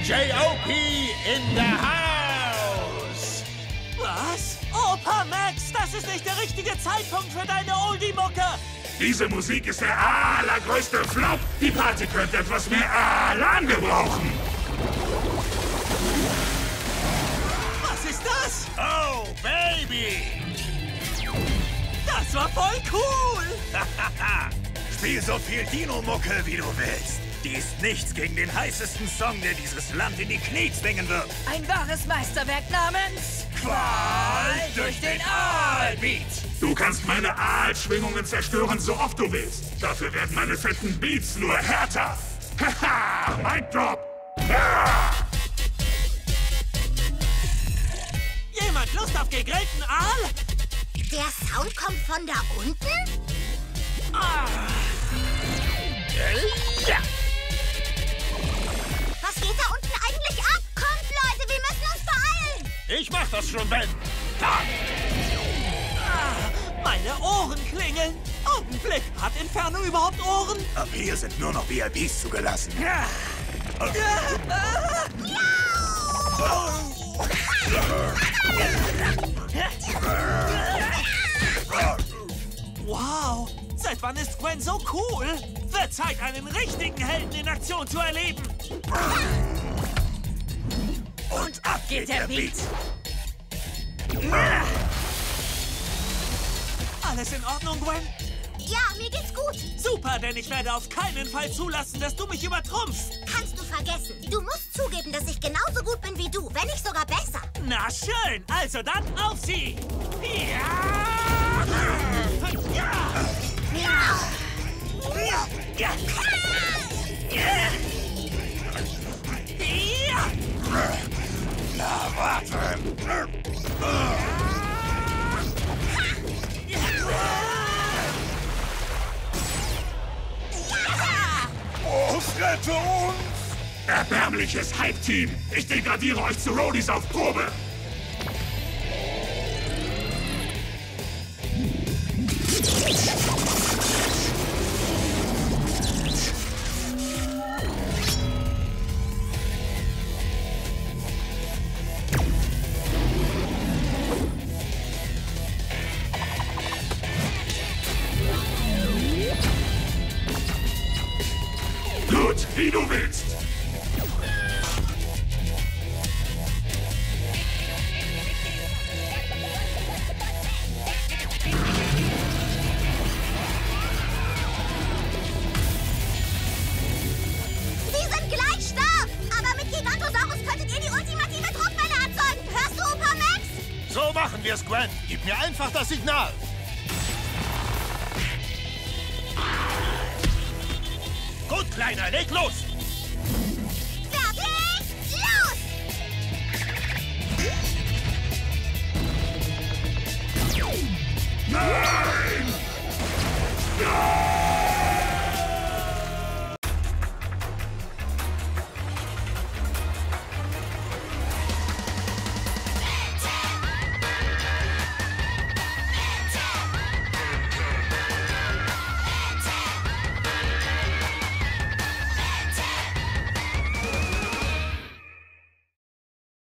J.O.P. in the house! Was? Opa Max, das ist nicht der richtige Zeitpunkt für deine Oldie-Mucke! Diese Musik ist der allergrößte Flop. Die Party könnte etwas mehr Alarm gebrauchen. Was ist das? Oh, Baby! Das war voll cool! Spiel so viel Dino-Mucke, wie du willst. Die ist nichts gegen den heißesten Song, der dieses Land in die Knie zwingen wird. Ein wahres Meisterwerk namens Qual durch den Aalbeat. Du kannst meine Aalschwingungen zerstören, so oft du willst. Dafür werden meine fetten Beats nur härter. Haha, Mic Drop. Ah! Jemand Lust auf gegrillten Aal? Der Sound kommt von da unten? Ja. Was geht da unten eigentlich ab? Kommt, Leute, wir müssen uns beeilen! Ich mach das schon, Ben. Meine Ohren klingeln! Augenblick, hat Inferno überhaupt Ohren? Ab hier sind nur noch VIPs zugelassen. Wow, seit wann ist Gwen so cool? Wird Zeit, einen richtigen Helden in Aktion zu erleben! Und ab geht der Beat. Alles in Ordnung, Gwen? Ja, mir geht's gut. Super, denn ich werde auf keinen Fall zulassen, dass du mich übertrumpfst. Kannst du vergessen. Du musst zugeben, dass ich genauso gut bin wie du, wenn nicht sogar besser. Na schön, also dann auf sie! Ja! Na, warte. Oh, rette uns! Erbärmliches Hype-Team. Ich degradiere euch zu Roadies auf Probe. Gut, wie du willst. Sie sind gleich stark, aber mit Gigantosaurus könntet ihr die ultimative Druckwelle erzeugen. Hörst du, Opa Max? So machen wir's, Gwen. Gib mir einfach das Signal. Gut, Kleiner, leg los! Fertig, los! Nein! Ja!